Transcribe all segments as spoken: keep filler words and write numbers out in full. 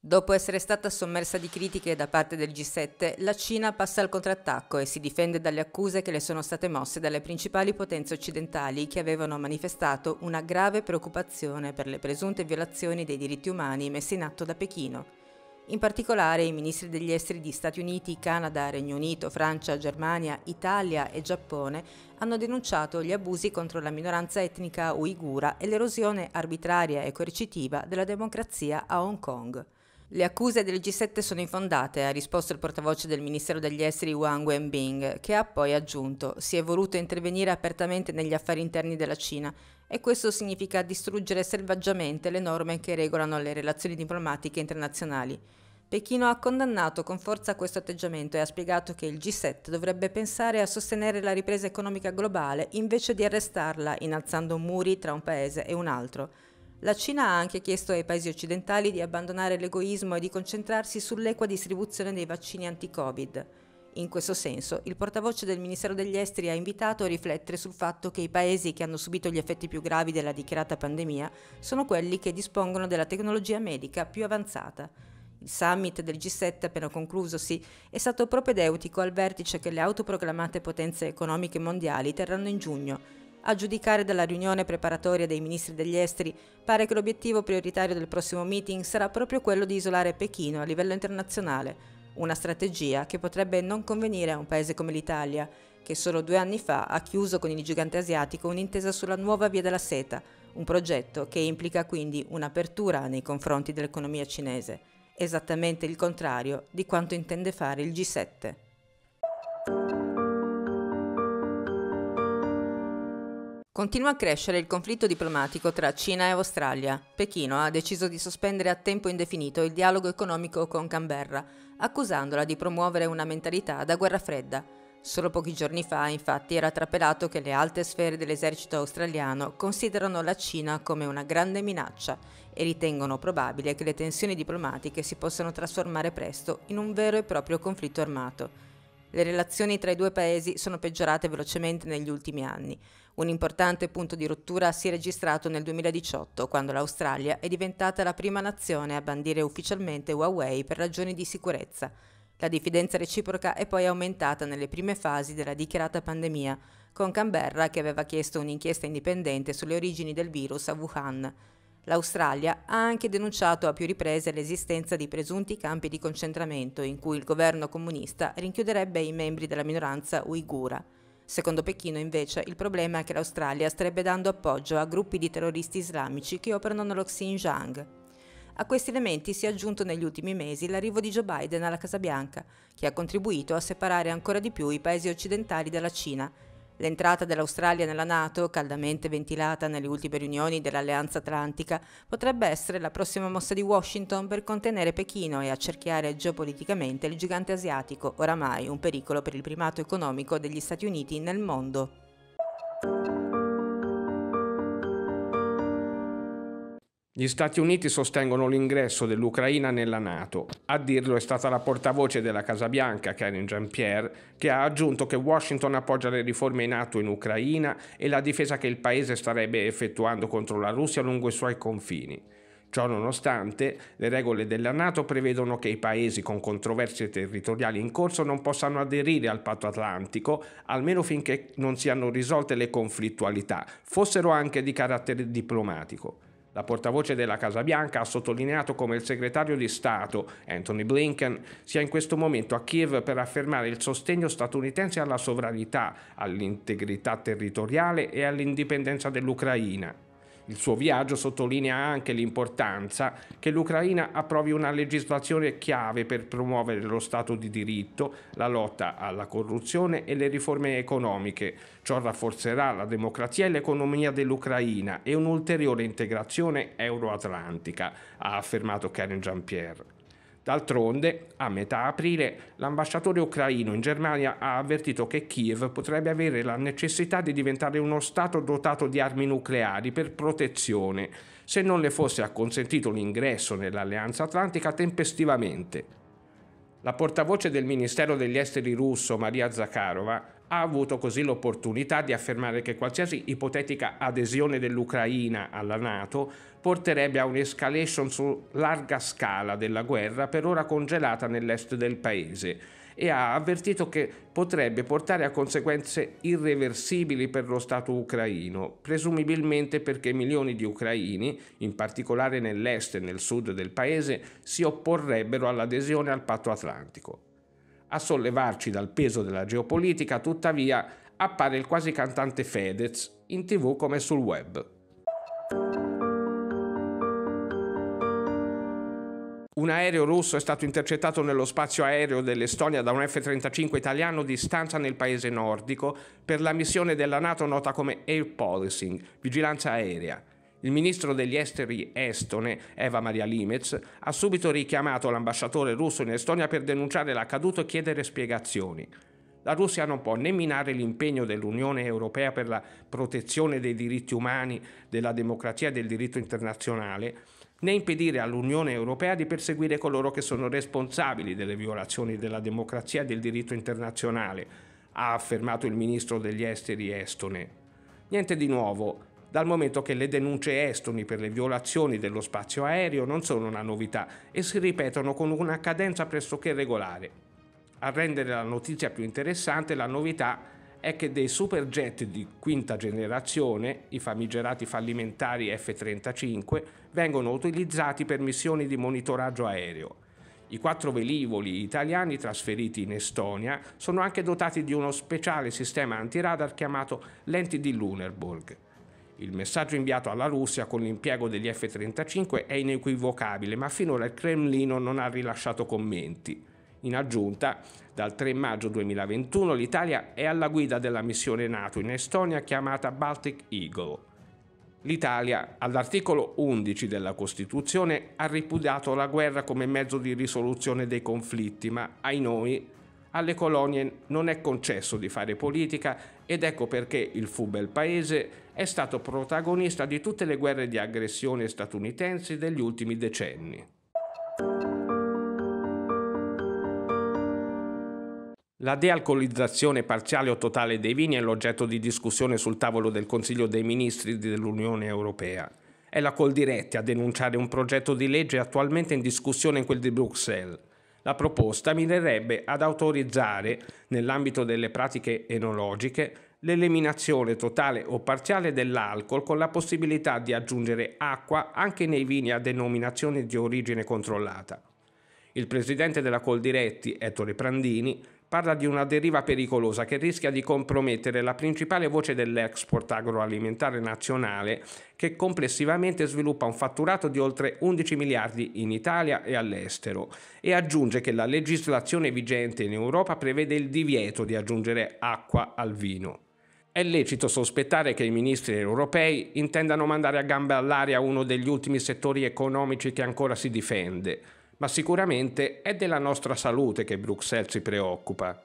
Dopo essere stata sommersa di critiche da parte del G sette, la Cina passa al contrattacco e si difende dalle accuse che le sono state mosse dalle principali potenze occidentali che avevano manifestato una grave preoccupazione per le presunte violazioni dei diritti umani messe in atto da Pechino. In particolare i ministri degli esteri di Stati Uniti, Canada, Regno Unito, Francia, Germania, Italia e Giappone hanno denunciato gli abusi contro la minoranza etnica uigura e l'erosione arbitraria e coercitiva della democrazia a Hong Kong. Le accuse del G sette sono infondate, ha risposto il portavoce del Ministero degli Esteri Wang Wenbing, che ha poi aggiunto: si è voluto intervenire apertamente negli affari interni della Cina e questo significa distruggere selvaggiamente le norme che regolano le relazioni diplomatiche internazionali. Pechino ha condannato con forza questo atteggiamento e ha spiegato che il G sette dovrebbe pensare a sostenere la ripresa economica globale invece di arrestarla innalzando muri tra un paese e un altro. La Cina ha anche chiesto ai paesi occidentali di abbandonare l'egoismo e di concentrarsi sull'equa distribuzione dei vaccini anti-Covid. In questo senso, il portavoce del Ministero degli Esteri ha invitato a riflettere sul fatto che i paesi che hanno subito gli effetti più gravi della dichiarata pandemia sono quelli che dispongono della tecnologia medica più avanzata. Il summit del G sette appena conclusosi è stato propedeutico al vertice che le autoproclamate potenze economiche mondiali terranno in giugno. A giudicare dalla riunione preparatoria dei ministri degli esteri, pare che l'obiettivo prioritario del prossimo meeting sarà proprio quello di isolare Pechino a livello internazionale, una strategia che potrebbe non convenire a un paese come l'Italia, che solo due anni fa ha chiuso con il gigante asiatico un'intesa sulla nuova Via della Seta, un progetto che implica quindi un'apertura nei confronti dell'economia cinese, esattamente il contrario di quanto intende fare il G sette. Continua a crescere il conflitto diplomatico tra Cina e Australia. Pechino ha deciso di sospendere a tempo indefinito il dialogo economico con Canberra, accusandola di promuovere una mentalità da guerra fredda. Solo pochi giorni fa, infatti, era trapelato che le alte sfere dell'esercito australiano considerano la Cina come una grande minaccia e ritengono probabile che le tensioni diplomatiche si possano trasformare presto in un vero e proprio conflitto armato. Le relazioni tra i due paesi sono peggiorate velocemente negli ultimi anni. Un importante punto di rottura si è registrato nel duemiladiciotto, quando l'Australia è diventata la prima nazione a bandire ufficialmente Huawei per ragioni di sicurezza. La diffidenza reciproca è poi aumentata nelle prime fasi della dichiarata pandemia, con Canberra che aveva chiesto un'inchiesta indipendente sulle origini del virus a Wuhan. L'Australia ha anche denunciato a più riprese l'esistenza di presunti campi di concentramento in cui il governo comunista rinchiuderebbe i membri della minoranza uigura. Secondo Pechino, invece, il problema è che l'Australia starebbe dando appoggio a gruppi di terroristi islamici che operano nello Xinjiang. A questi elementi si è aggiunto negli ultimi mesi l'arrivo di Joe Biden alla Casa Bianca, che ha contribuito a separare ancora di più i paesi occidentali dalla Cina. L'entrata dell'Australia nella NATO, caldamente ventilata nelle ultime riunioni dell'Alleanza Atlantica, potrebbe essere la prossima mossa di Washington per contenere Pechino e accerchiare geopoliticamente il gigante asiatico, oramai un pericolo per il primato economico degli Stati Uniti nel mondo. Gli Stati Uniti sostengono l'ingresso dell'Ucraina nella NATO. A dirlo è stata la portavoce della Casa Bianca, Karine Jean-Pierre, che ha aggiunto che Washington appoggia le riforme in atto in Ucraina e la difesa che il paese starebbe effettuando contro la Russia lungo i suoi confini. Ciò nonostante, le regole della NATO prevedono che i paesi con controversie territoriali in corso non possano aderire al patto atlantico, almeno finché non siano risolte le conflittualità, fossero anche di carattere diplomatico. La portavoce della Casa Bianca ha sottolineato come il segretario di Stato, Antony Blinken, sia in questo momento a Kiev per affermare il sostegno statunitense alla sovranità, all'integrità territoriale e all'indipendenza dell'Ucraina. Il suo viaggio sottolinea anche l'importanza che l'Ucraina approvi una legislazione chiave per promuovere lo Stato di diritto, la lotta alla corruzione e le riforme economiche. Ciò rafforzerà la democrazia e l'economia dell'Ucraina e un'ulteriore integrazione euroatlantica, ha affermato Karine Jean-Pierre. D'altronde, a metà aprile, l'ambasciatore ucraino in Germania ha avvertito che Kiev potrebbe avere la necessità di diventare uno Stato dotato di armi nucleari per protezione, se non le fosse acconsentito l'ingresso nell'Alleanza Atlantica tempestivamente. La portavoce del Ministero degli Esteri russo, Maria Zakharova, ha avuto così l'opportunità di affermare che qualsiasi ipotetica adesione dell'Ucraina alla NATO porterebbe a un'escalation su larga scala della guerra, per ora congelata nell'est del paese, e ha avvertito che potrebbe portare a conseguenze irreversibili per lo Stato ucraino, presumibilmente perché milioni di ucraini, in particolare nell'est e nel sud del paese, si opporrebbero all'adesione al Patto Atlantico. A sollevarci dal peso della geopolitica, tuttavia, appare il quasi cantante Fedez, in tv come sul web. Un aereo russo è stato intercettato nello spazio aereo dell'Estonia da un F trentacinque italiano di stanza nel paese nordico per la missione della NATO nota come Air Policing, vigilanza aerea. Il ministro degli esteri estone, Eva Maria Limets, ha subito richiamato l'ambasciatore russo in Estonia per denunciare l'accaduto e chiedere spiegazioni. La Russia non può né minare l'impegno dell'Unione Europea per la protezione dei diritti umani, della democrazia e del diritto internazionale, né impedire all'Unione Europea di perseguire coloro che sono responsabili delle violazioni della democrazia e del diritto internazionale, ha affermato il ministro degli esteri estone. Niente di nuovo, dal momento che le denunce estoni per le violazioni dello spazio aereo non sono una novità e si ripetono con una cadenza pressoché regolare. A rendere la notizia più interessante, la novità è che dei superjet di quinta generazione, i famigerati fallimentari F trentacinque, vengono utilizzati per missioni di monitoraggio aereo. I quattro velivoli italiani trasferiti in Estonia sono anche dotati di uno speciale sistema antiradar chiamato lenti di Lunenburg. Il messaggio inviato alla Russia con l'impiego degli F trentacinque è inequivocabile, ma finora il Cremlino non ha rilasciato commenti. In aggiunta, dal tre maggio duemilaventuno l'Italia è alla guida della missione NATO in Estonia chiamata Baltic Eagle. L'Italia, all'articolo undici della Costituzione, ha ripudiato la guerra come mezzo di risoluzione dei conflitti, ma, ai noi, alle colonie non è concesso di fare politica ed ecco perché il fu bel paese è stato protagonista di tutte le guerre di aggressione statunitensi degli ultimi decenni. La dealcolizzazione parziale o totale dei vini è l'oggetto di discussione sul tavolo del Consiglio dei Ministri dell'Unione Europea. È la Coldiretti a denunciare un progetto di legge attualmente in discussione in quel di Bruxelles. La proposta mirerebbe ad autorizzare, nell'ambito delle pratiche enologiche, l'eliminazione totale o parziale dell'alcol con la possibilità di aggiungere acqua anche nei vini a denominazione di origine controllata. Il presidente della Coldiretti, Ettore Prandini, parla di una deriva pericolosa che rischia di compromettere la principale voce dell'export agroalimentare nazionale, che complessivamente sviluppa un fatturato di oltre undici miliardi in Italia e all'estero, e aggiunge che la legislazione vigente in Europa prevede il divieto di aggiungere acqua al vino. È lecito sospettare che i ministri europei intendano mandare a gambe all'aria uno degli ultimi settori economici che ancora si difende, ma sicuramente è della nostra salute che Bruxelles si preoccupa.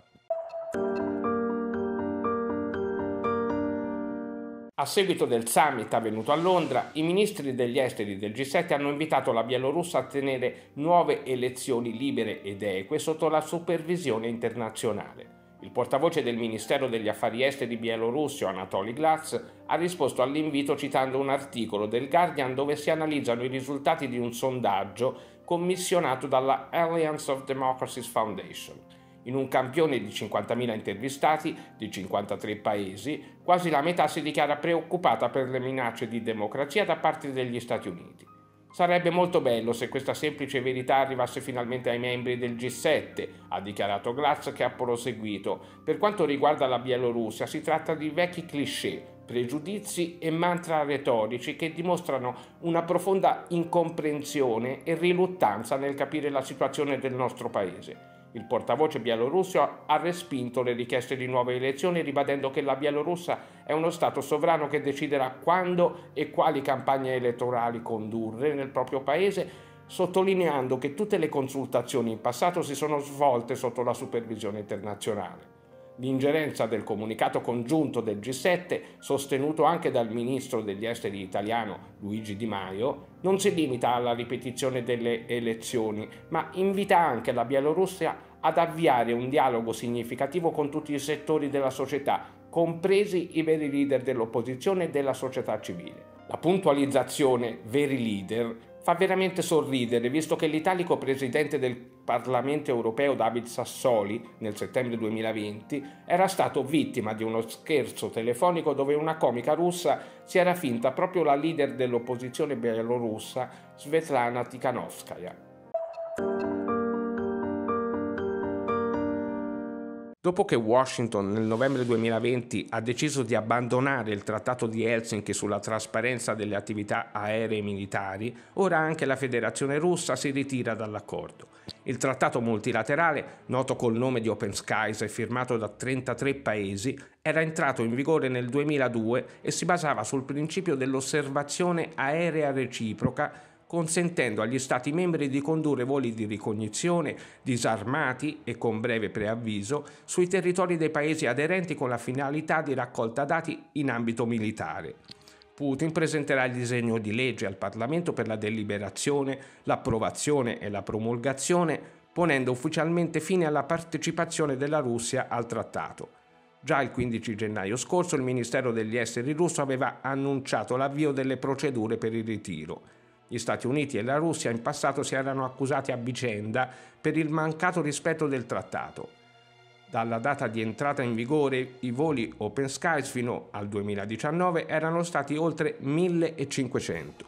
A seguito del summit avvenuto a Londra, i ministri degli esteri del G sette hanno invitato la Bielorussia a tenere nuove elezioni libere ed eque sotto la supervisione internazionale. Il portavoce del Ministero degli Affari Esteri bielorusso, Anatoly Glaz, ha risposto all'invito citando un articolo del Guardian dove si analizzano i risultati di un sondaggio commissionato dalla Alliance of Democracies Foundation. In un campione di cinquantamila intervistati di cinquantatré paesi, quasi la metà si dichiara preoccupata per le minacce di democrazia da parte degli Stati Uniti. Sarebbe molto bello se questa semplice verità arrivasse finalmente ai membri del G sette, ha dichiarato Glaz, che ha proseguito. Per quanto riguarda la Bielorussia, si tratta di vecchi cliché, pregiudizi e mantra retorici che dimostrano una profonda incomprensione e riluttanza nel capire la situazione del nostro paese. Il portavoce bielorusso ha respinto le richieste di nuove elezioni, ribadendo che la Bielorussia è uno Stato sovrano che deciderà quando e quali campagne elettorali condurre nel proprio paese, sottolineando che tutte le consultazioni in passato si sono svolte sotto la supervisione internazionale. L'ingerenza del comunicato congiunto del G sette, sostenuto anche dal ministro degli esteri italiano Luigi Di Maio, non si limita alla ripetizione delle elezioni, ma invita anche la Bielorussia ad avviare un dialogo significativo con tutti i settori della società, compresi i veri leader dell'opposizione e della società civile. La puntualizzazione veri leader fa veramente sorridere, visto che l'italico presidente del Parlamento europeo David Sassoli, nel settembre duemilaventi, era stato vittima di uno scherzo telefonico dove una comica russa si era finta proprio la leader dell'opposizione bielorussa, Svetlana Tikhanovskaya. Dopo che Washington nel novembre duemilaventi ha deciso di abbandonare il Trattato di Helsinki sulla trasparenza delle attività aeree militari, ora anche la Federazione Russa si ritira dall'accordo. Il trattato multilaterale, noto col nome di Open Skies e firmato da trentatré paesi, era entrato in vigore nel duemiladue e si basava sul principio dell'osservazione aerea reciproca, consentendo agli Stati membri di condurre voli di ricognizione disarmati e con breve preavviso sui territori dei paesi aderenti con la finalità di raccolta dati in ambito militare. Putin presenterà il disegno di legge al Parlamento per la deliberazione, l'approvazione e la promulgazione, ponendo ufficialmente fine alla partecipazione della Russia al trattato. Già il quindici gennaio scorso il Ministero degli Esteri russo aveva annunciato l'avvio delle procedure per il ritiro. Gli Stati Uniti e la Russia in passato si erano accusati a vicenda per il mancato rispetto del trattato. Dalla data di entrata in vigore, i voli Open Skies fino al duemiladiciannove erano stati oltre millecinquecento.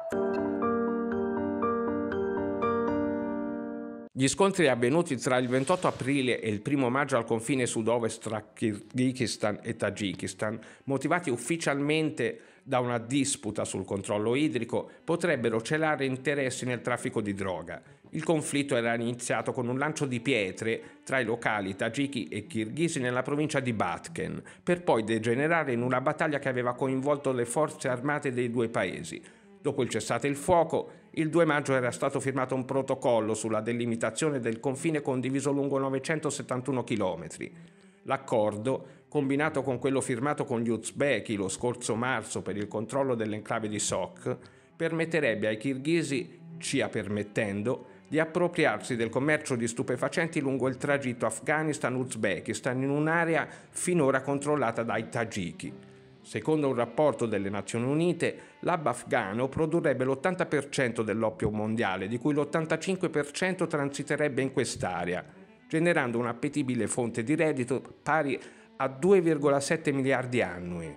Gli scontri avvenuti tra il ventotto aprile e il primo maggio al confine sud-ovest tra Kirghizistan e Tagikistan, motivati ufficialmente da una disputa sul controllo idrico, potrebbero celare interessi nel traffico di droga. Il conflitto era iniziato con un lancio di pietre tra i locali tagiki e kirghisi nella provincia di Batken, per poi degenerare in una battaglia che aveva coinvolto le forze armate dei due paesi. Dopo il cessate il fuoco, il due maggio era stato firmato un protocollo sulla delimitazione del confine condiviso lungo novecentosettantuno chilometri. L'accordo, combinato con quello firmato con gli uzbeki lo scorso marzo per il controllo dell'enclave di Sok, permetterebbe ai kirghisi, cia permettendo, di appropriarsi del commercio di stupefacenti lungo il tragitto Afghanistan-Uzbekistan in un'area finora controllata dai tagiki. Secondo un rapporto delle Nazioni Unite, l'hub afghano produrrebbe l'ottanta per cento dell'oppio mondiale, di cui l'ottantacinque per cento transiterebbe in quest'area, generando un'appetibile fonte di reddito pari a due virgola sette miliardi annui.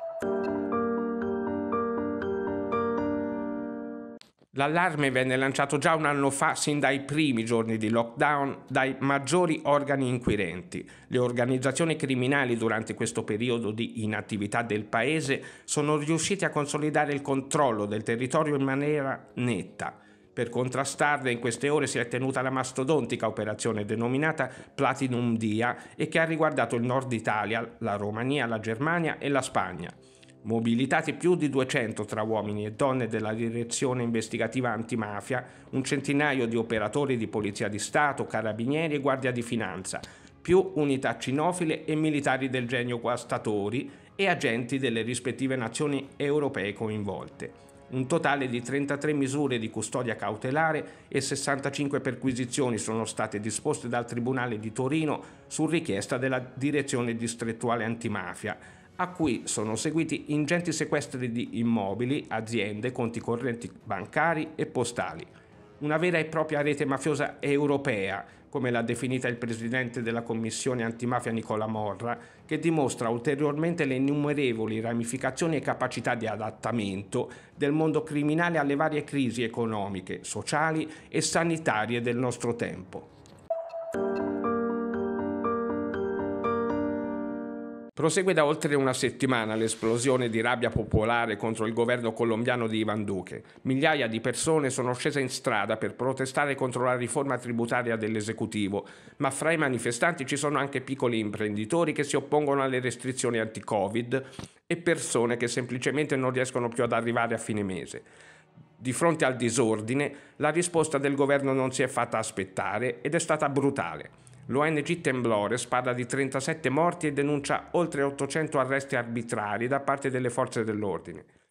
L'allarme venne lanciato già un anno fa, sin dai primi giorni di lockdown, dai maggiori organi inquirenti. Le organizzazioni criminali durante questo periodo di inattività del paese sono riusciti a consolidare il controllo del territorio in maniera netta. Per contrastarle in queste ore si è tenuta la mastodontica operazione denominata Platinum Dia e che ha riguardato il nord Italia, la Romania, la Germania e la Spagna. Mobilitati più di duecento tra uomini e donne della direzione investigativa antimafia, un centinaio di operatori di polizia di Stato, carabinieri e guardia di finanza, più unità cinofile e militari del genio guastatori e agenti delle rispettive nazioni europee coinvolte. Un totale di trentatré misure di custodia cautelare e sessantacinque perquisizioni sono state disposte dal Tribunale di Torino su richiesta della Direzione Distrettuale Antimafia, a cui sono seguiti ingenti sequestri di immobili, aziende, conti correnti bancari e postali. Una vera e propria rete mafiosa europea, come l'ha definita il presidente della Commissione Antimafia Nicola Morra, che dimostra ulteriormente le innumerevoli ramificazioni e capacità di adattamento del mondo criminale alle varie crisi economiche, sociali e sanitarie del nostro tempo. Prosegue da oltre una settimana l'esplosione di rabbia popolare contro il governo colombiano di Iván Duque. Migliaia di persone sono scese in strada per protestare contro la riforma tributaria dell'esecutivo, ma fra i manifestanti ci sono anche piccoli imprenditori che si oppongono alle restrizioni anti-Covid e persone che semplicemente non riescono più ad arrivare a fine mese. Di fronte al disordine, la risposta del governo non si è fatta aspettare ed è stata brutale. L'O N G Temblores parla di trentasette morti e denuncia oltre ottocento arresti arbitrari da parte delle forze dell'ordine.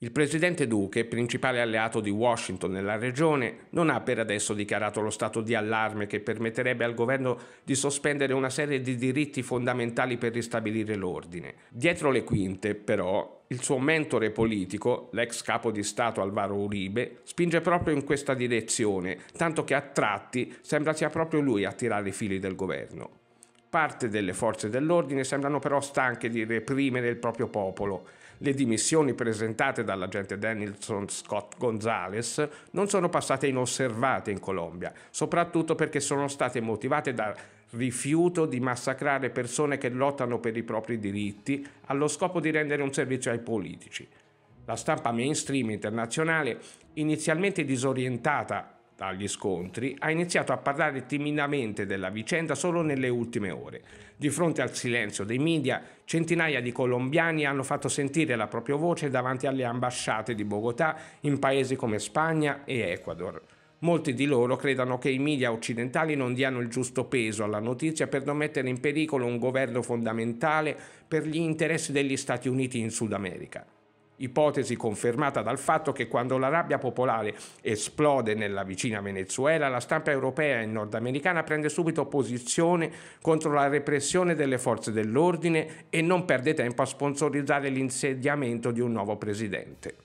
Il presidente Duque, principale alleato di Washington nella regione, non ha per adesso dichiarato lo stato di allarme che permetterebbe al governo di sospendere una serie di diritti fondamentali per ristabilire l'ordine. Dietro le quinte, però, il suo mentore politico, l'ex capo di Stato Alvaro Uribe, spinge proprio in questa direzione, tanto che a tratti sembra sia proprio lui a tirare i fili del governo. Parte delle forze dell'ordine sembrano però stanche di reprimere il proprio popolo. Le dimissioni presentate dall'agente Denilson Scott Gonzalez non sono passate inosservate in Colombia, soprattutto perché sono state motivate dal rifiuto di massacrare persone che lottano per i propri diritti allo scopo di rendere un servizio ai politici. La stampa mainstream internazionale, inizialmente disorientata dagli scontri, ha iniziato a parlare timidamente della vicenda solo nelle ultime ore. Di fronte al silenzio dei media, centinaia di colombiani hanno fatto sentire la propria voce davanti alle ambasciate di Bogotà in paesi come Spagna e Ecuador. Molti di loro credono che i media occidentali non diano il giusto peso alla notizia per non mettere in pericolo un governo fondamentale per gli interessi degli Stati Uniti in Sud America. Ipotesi confermata dal fatto che quando la rabbia popolare esplode nella vicina Venezuela, la stampa europea e nordamericana prende subito posizione contro la repressione delle forze dell'ordine e non perde tempo a sponsorizzare l'insediamento di un nuovo presidente.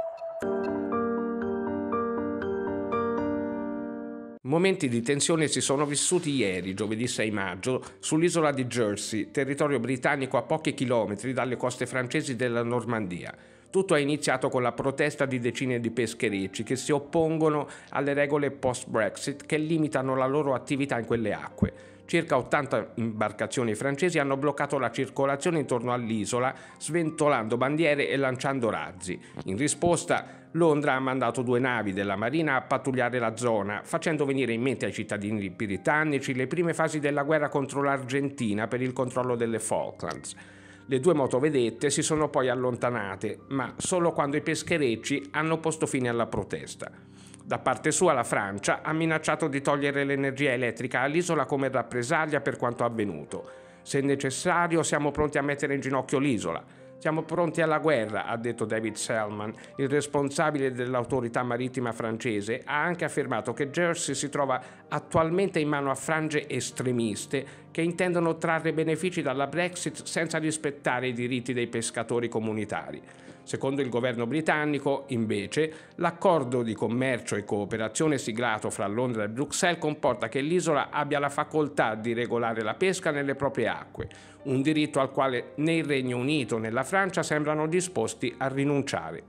Momenti di tensione si sono vissuti ieri, giovedì sei maggio, sull'isola di Jersey, territorio britannico a pochi chilometri dalle coste francesi della Normandia. Tutto è iniziato con la protesta di decine di pescherecci che si oppongono alle regole post-Brexit che limitano la loro attività in quelle acque. Circa ottanta imbarcazioni francesi hanno bloccato la circolazione intorno all'isola, sventolando bandiere e lanciando razzi. In risposta, Londra ha mandato due navi della Marina a pattugliare la zona, facendo venire in mente ai cittadini britannici le prime fasi della guerra contro l'Argentina per il controllo delle Falklands. Le due motovedette si sono poi allontanate, ma solo quando i pescherecci hanno posto fine alla protesta. Da parte sua la Francia ha minacciato di togliere l'energia elettrica all'isola come rappresaglia per quanto avvenuto. Se necessario siamo pronti a mettere in ginocchio l'isola. Siamo pronti alla guerra, ha detto David Selman, il responsabile dell'autorità marittima francese. Ha anche affermato che Jersey si trova attualmente in mano a frange estremiste che intendono trarre benefici dalla Brexit senza rispettare i diritti dei pescatori comunitari. Secondo il governo britannico, invece, l'accordo di commercio e cooperazione siglato fra Londra e Bruxelles comporta che l'isola abbia la facoltà di regolare la pesca nelle proprie acque, un diritto al quale né il Regno Unito né la Francia sembrano disposti a rinunciare.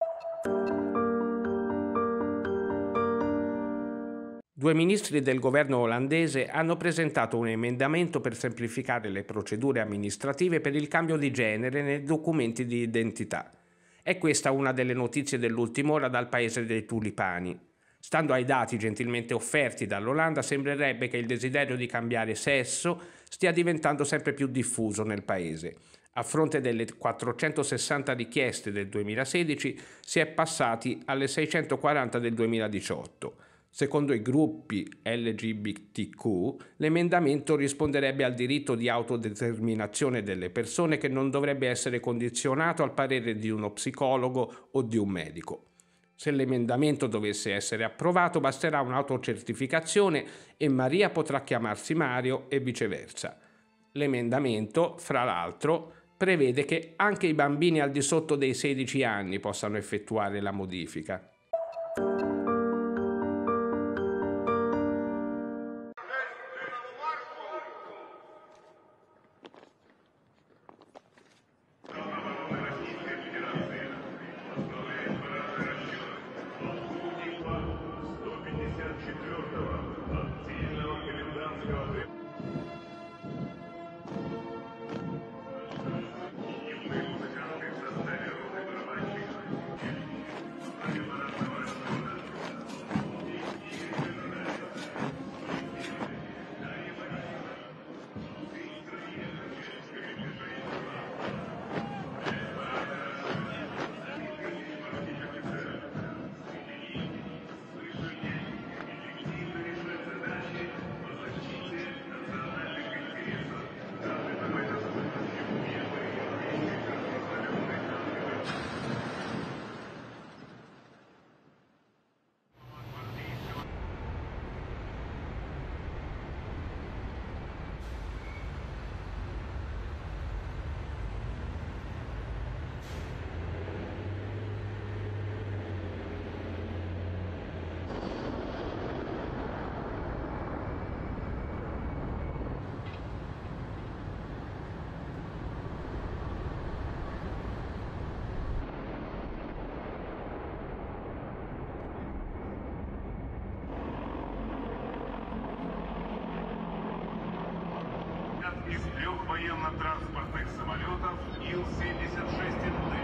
Due ministri del governo olandese hanno presentato un emendamento per semplificare le procedure amministrative per il cambio di genere nei documenti di identità. È questa una delle notizie dell'ultima ora dal paese dei tulipani. Stando ai dati gentilmente offerti dall'Olanda, sembrerebbe che il desiderio di cambiare sesso stia diventando sempre più diffuso nel paese. A fronte delle quattrocentosessanta richieste del duemilasedici, si è passati alle seicentoquaranta del duemiladiciotto. Secondo i gruppi L G B T Q, l'emendamento risponderebbe al diritto di autodeterminazione delle persone che non dovrebbe essere condizionato al parere di uno psicologo o di un medico. Se l'emendamento dovesse essere approvato, basterà un'autocertificazione e Maria potrà chiamarsi Mario e viceversa. L'emendamento, fra l'altro, prevede che anche i bambini al di sotto dei sedici anni possano effettuare la modifica. военно-транспортных самолетов Ил семьдесят шесть эн дэ.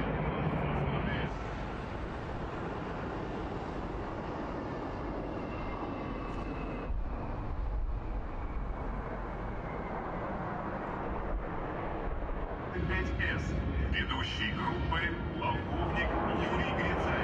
пять эс. Ведущий группы полковник Юрий Грицаев.